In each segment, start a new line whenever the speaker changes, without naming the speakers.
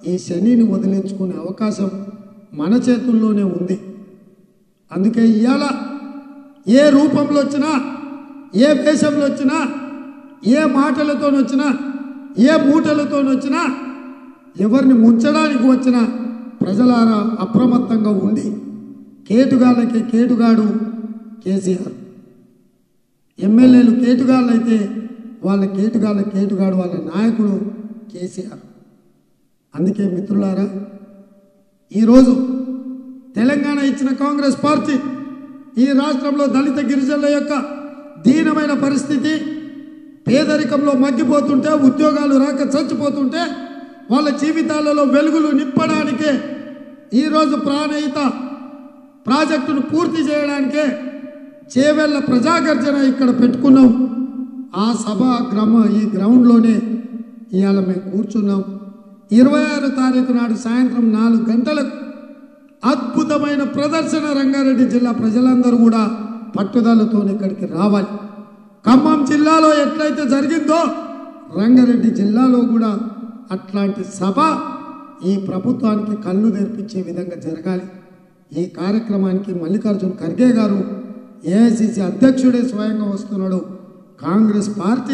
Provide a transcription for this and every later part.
ఈ శనిని వదిలించుకునే అవకాశం మన చేతుల్లోనే ఉంది. అందుకే ఇవాళ ఏ రూపంలో వచ్చినా, ఏ వేషంలో వచ్చినా, ఏ మాటలతోనొచ్చినా, ఏ మూటలతోనొచ్చినా, ఎవరిని ముంచడానికి వచ్చినా ప్రజలారా అప్రమత్తంగా ఉండి కేటుగాళ్ళకి కేటుగాడు కేసీఆర్, ఎమ్మెల్యేలు కేటుగాళ్ళు అయితే వాళ్ళ కేటుగాడు వాళ్ళ నాయకుడు కేసీఆర్. అందుకే మిత్రులారా, ఈరోజు తెలంగాణ ఇచ్చిన కాంగ్రెస్ పార్టీ ఈ రాష్ట్రంలో దళిత గిరిజనుల యొక్క దీనమైన పరిస్థితి, పేదరికంలో మగ్గిపోతుంటే, ఉద్యోగాలు రాక చచ్చిపోతుంటే వాళ్ళ జీవితాలలో వెలుగులు నింపడానికే ఈరోజు ప్రాణహిత ప్రాజెక్టును పూర్తి చేయడానికే చేవెళ్ళ ప్రజాగర్జన ఇక్కడ పెట్టుకున్నాం. ఆ సభ ఈ గ్రౌండ్లోనే ఇవాళ మేము కూర్చున్నాం. 26 తారీఖు నాడు సాయంత్రం 4 గంటలకు అద్భుతమైన ప్రదర్శన రంగారెడ్డి జిల్లా ప్రజలందరూ కూడా పట్టుదలతో ఇక్కడికి రావాలి. ఖమ్మం జిల్లాలో ఎట్లయితే జరిగిందో రంగారెడ్డి జిల్లాలో కూడా అట్లాంటి సభ ఈ ప్రభుత్వానికి కళ్ళు తెరిపించే విధంగా జరగాలి. ఈ కార్యక్రమానికి మల్లికార్జున ఖర్గే గారు ఏఐసిసి అధ్యక్షుడే స్వయంగా వస్తున్నాడు. కాంగ్రెస్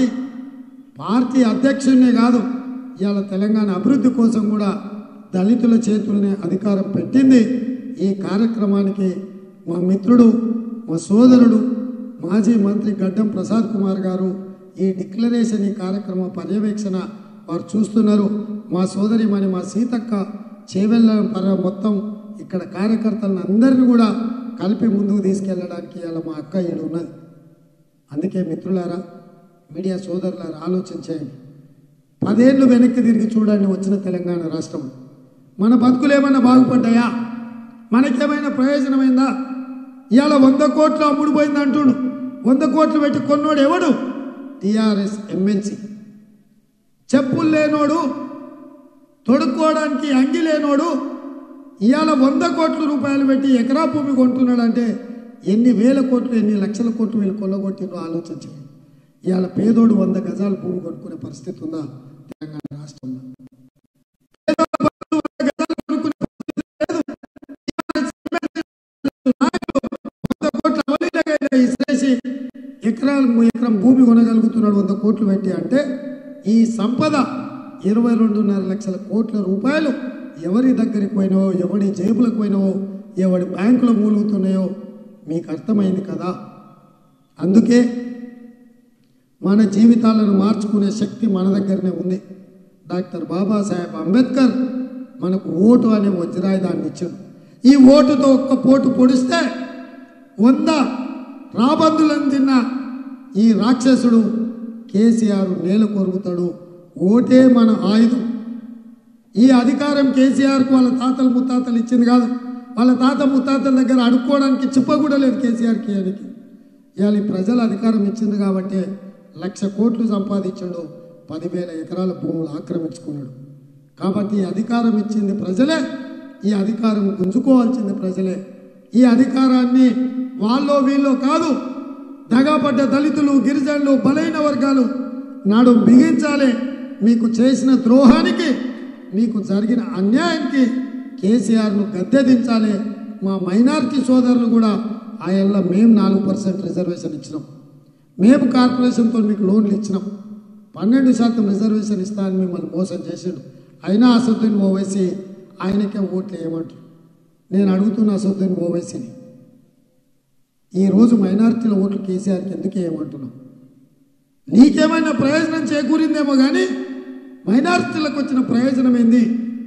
పార్టీ అధ్యక్షుడినే కాదు, ఇవాళ తెలంగాణ అభివృద్ధి కోసం కూడా దళితుల చేతుల్నే అధికారం పెట్టింది. ఈ కార్యక్రమానికి మా మిత్రుడు, మా సోదరుడు, మాజీ మంత్రి గడ్డం ప్రసాద్ కుమార్ గారు ఈ డిక్లరేషన్, ఈ కార్యక్రమ పర్యవేక్షణ వారు చూస్తున్నారు. మా సోదరిమణి మా సీతక్క చేవెళ్ళ మొత్తం ఇక్కడ కార్యకర్తలను అందరినీ కూడా కలిపి ముందుకు తీసుకెళ్ళడానికి ఇవాళ మా అక్క ఈడ ఉన్నది. అందుకే మిత్రులారా, మీడియా సోదరులారా ఆలోచించేయండి. 10 ఏళ్ళు వెనక్కి తిరిగి చూడండి. వచ్చిన తెలంగాణ రాష్ట్రం మన బతుకులు ఏమైనా బాగుపడ్డాయా? మనకేమైనా ప్రయోజనమైందా? ఇవాళ 100 కోట్లు అమ్ముడుపోయింది అంటుండు. 100 కోట్లు పెట్టి కొన్నోడు ఎవడు? TRS MLC. చెప్పులు లేనోడు, తొడుక్కోవడానికి అంగి లేనోడు ఇవాళ 100 కోట్ల రూపాయలు పెట్టి ఎకరా భూమి కొంటున్నాడంటే ఎన్ని వేల కోట్లు, ఎన్ని లక్షల కోట్లు వీళ్ళు కొల్లగొట్టినో ఆలోచించండి. ఇవాళ పేదోడు 100 గజాల భూమి కొనుక్కునే పరిస్థితి ఉందా తెలంగాణ రాష్ట్రంలో? ఎకరం భూమి కొనగలుగుతున్నాడు 100 కోట్లు పెట్టి. అంటే ఈ సంపద 22.5 లక్షల కోట్ల రూపాయలు ఎవరి దగ్గరికి పోయినావో, ఎవడి జేబులకు పోయినావో, ఎవడి బ్యాంకులో మూలుగుతున్నాయో మీకు అర్థమైంది కదా. అందుకే మన జీవితాలను మార్చుకునే శక్తి మన దగ్గరనే ఉంది. డాక్టర్ బాబాసాహెబ్ అంబేద్కర్ మనకు ఓటు అనే వజ్రాయుధాన్ని ఇచ్చాడు. ఈ ఓటుతో ఒక్క పోటు పొడిస్తే 100 రాబందులను తిన్న ఈ రాక్షసుడు కేసీఆర్ నేల కొరుగుతాడు. ఓటే మన ఆయుధం. ఈ అధికారం కేసీఆర్కు వాళ్ళ తాతలు ముత్తాతలు ఇచ్చింది కాదు. వాళ్ళ తాత ముత్తాతల దగ్గర అడుక్కోవడానికి చిప్ప కూడా లేదు కేసీఆర్కి. ఆయనకి ఇవాళ ప్రజల అధికారం ఇచ్చింది కాబట్టి 1,00,000 కోట్లు సంపాదించాడు, 10,000 ఎకరాల భూములు ఆక్రమించుకున్నాడు. కాబట్టి ఈ అధికారం ఇచ్చింది ప్రజలే, ఈ అధికారం గుంజుకోవాల్సింది ప్రజలే. ఈ అధికారాన్ని వాళ్ళో వీళ్ళో కాదు, దగాపడ్డ దళితులు, గిరిజనులు, బలైన వర్గాలు నాడు బిగించాలి. మీకు చేసిన ద్రోహానికి, మీకు జరిగిన అన్యాయానికి కేసీఆర్ను గద్దెదించాలి. మా మైనారిటీ సోదరులు కూడా ఆయనలో మేము 4% రిజర్వేషన్ ఇచ్చినాం. మేము కార్పొరేషన్తో మీకు లోన్లు ఇచ్చినాం. 12% రిజర్వేషన్ ఇస్తానని మిమ్మల్ని మోసం చేసాడు. అయినా అసదుద్దీన్ ఓవైసీ ఆయనకే ఓట్లు వేయమంటారు. నేను అడుగుతున్న అసదుద్దీన్ ఓవైసీని, ఈరోజు మైనారిటీల ఓట్లు కేసీఆర్కి ఎందుకు వేయమంటున్నాం? నీకేమైనా ప్రయోజనం చేకూరిందేమో కానీ మైనారిటీలకు వచ్చిన ప్రయోజనం ఏంది?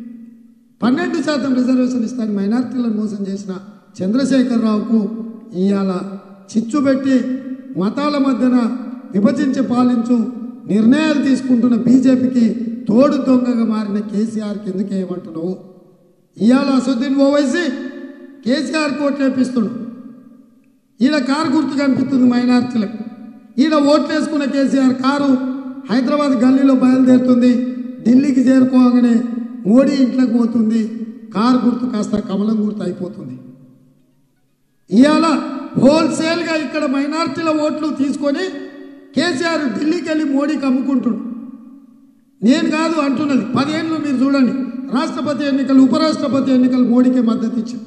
12% రిజర్వేషన్ ఇస్తాను మైనారిటీలను మోసం చేసిన చంద్రశేఖరరావుకు ఇవాళ చిచ్చు పెట్టి మతాల మధ్యన విభజించి పాలించు నిర్ణయాలు తీసుకుంటున్న బీజేపీకి తోడు దొంగగా మారిన కేసీఆర్కి ఎందుకు వేయమంటున్నావు? ఇవాళ అసదుద్దీన్ ఓవైసీ కేసీఆర్ ఓట్లు వేపిస్తుడు. ఈడ కారు గుర్తు కనిపిస్తుంది మైనారిటీలకు. ఈడ ఓట్లు వేసుకున్న కేసీఆర్ కారు హైదరాబాద్ గల్లీలో బయలుదేరుతుంది. ఢిల్లీకి చేరుకోగానే మోడీ ఇంట్లోకి పోతుంది. కారు గుర్తు కాస్త కమలం గుర్తు అయిపోతుంది. ఇవాళ హోల్సేల్గా ఇక్కడ మైనారిటీల ఓట్లు తీసుకొని కేసీఆర్ ఢిల్లీకి వెళ్ళి మోడీకి అమ్ముకుంటుడు. నేను కాదు అంటున్నది. 10 ఏళ్ళు మీరు చూడండి, రాష్ట్రపతి ఎన్నికలు ఉపరాష్ట్రపతి ఎన్నికలు మోడీకే మద్దతు ఇచ్చాం.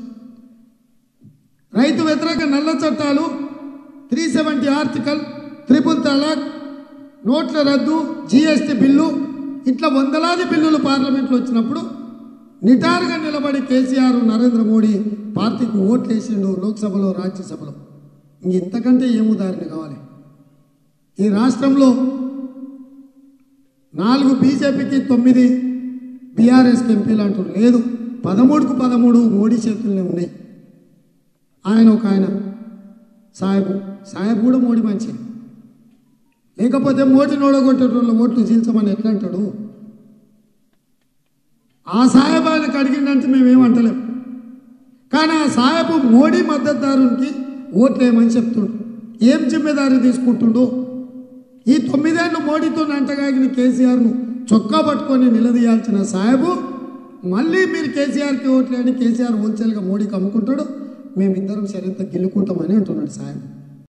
రైతు వ్యతిరేక నల్ల చట్టాలు 370 ఆర్టికల్, ట్రిపుల్ తలాక్, నోట్ల రద్దు, జీఎస్టీ బిల్లు, ఇట్లా వందలాది బిల్లులు పార్లమెంట్లో వచ్చినప్పుడు నిటారుగా నిలబడి కేసీఆర్ నరేంద్ర మోడీ పార్టీకి ఓట్లు వేసిండు లోక్సభలో రాజ్యసభలో. ఇంతకంటే ఏం ఉదాహరణ కావాలి? ఈ రాష్ట్రంలో 4 బీజేపీకి 9 బీఆర్ఎస్కి ఎంపీలు అంటారు. లేదు, 13కు 13 మోడీ చేతుల్లోనే ఉన్నాయి. ఆయన సాహెబ్ కూడా మోడీ మంచి, లేకపోతే మోడీని ఓడగొట్టేటోళ్ళ ఓట్లు చీల్చమని ఎట్లా అంటాడు? ఆ సాహెబ్ ఆయనకు అడిగిందంటే మేమేమంటలేం. కానీ ఆ సాహెబ్ మోడీ మద్దతుదారునికి ఓట్లు ఏమని చెప్తుండు, ఏం జిమ్మేదారి తీసుకుంటుండో. ఈ 9 ఏళ్ళు మోడీతో అంటగాగిన కేసీఆర్ను చొక్కా పట్టుకొని నిలదీయాల్సిన సాహెబు మళ్ళీ మీరు కేసీఆర్కి ఓట్లేని కేసీఆర్ హోల్సేల్గా మోడీకి అమ్ముకుంటాడు, మేమిద్దరం శరీరంతో గెలుకుంటామని అంటున్నాడు సాహెబ్.